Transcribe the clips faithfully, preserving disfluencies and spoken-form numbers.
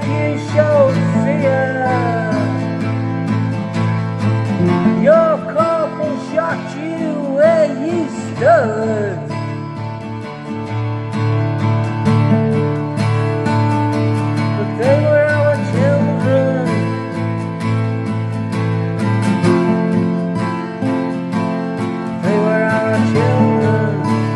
you should see her. Your corporal shot you where you stood. But they were our children. They were our children.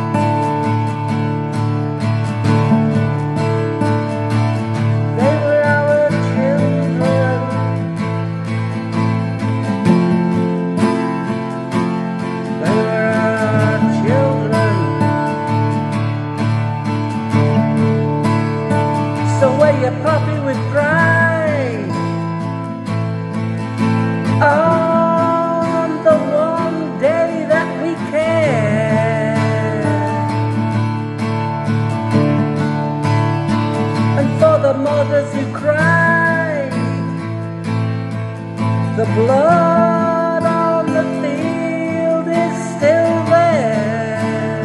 They were our children. They were our children. So where your puppy would cry on the one day that we care, and for the mothers who cried, the blood on the field is still there.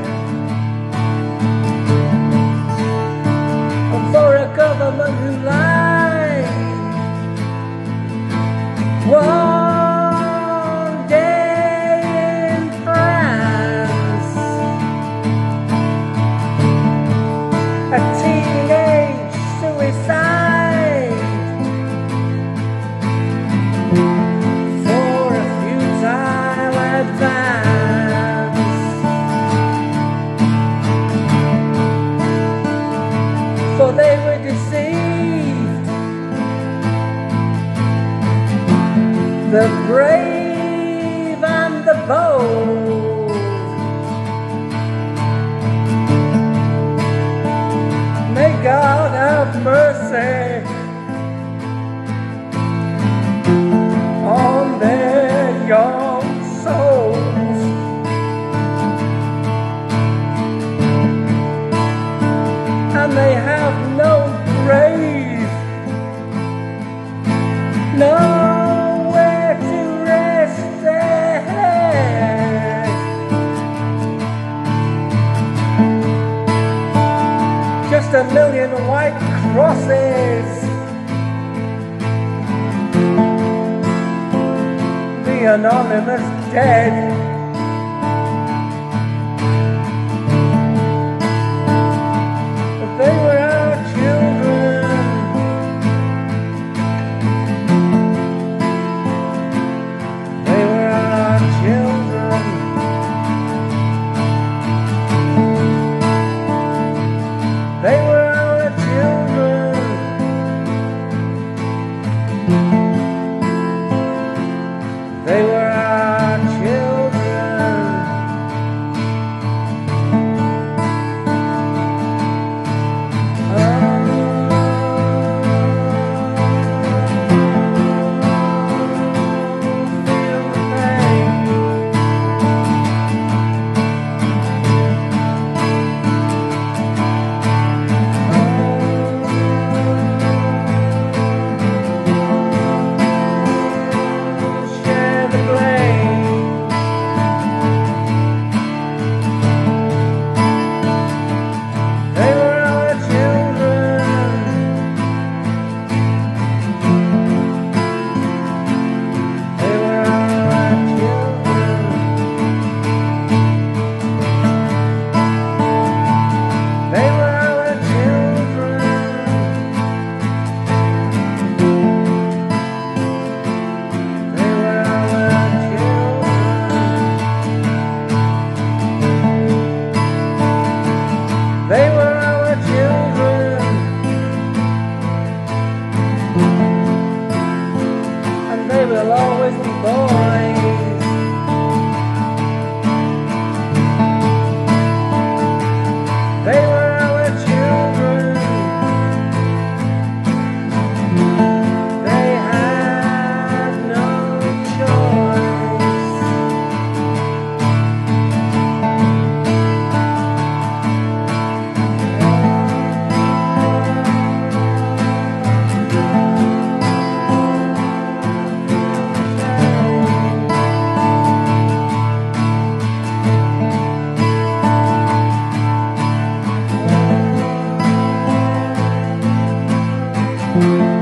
And for a government who lied, one day in France, a teenage suicide for a futile advance. For they were deceived, the brave and the bold. May God have mercy on their young souls. And they have no grave, nowhere to rest their head. Just a million white crosses, the anonymous dead. But they were our children. They were our children. They were our children. They were our children. can.